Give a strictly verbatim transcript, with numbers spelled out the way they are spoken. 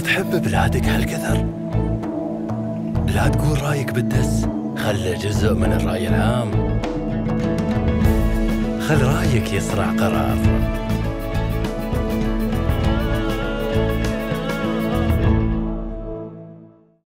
تحب بلادك هالكثر؟ لا تقول رايك بالدس، خله جزء من الرأي العام. خل رايك يصنع قرار.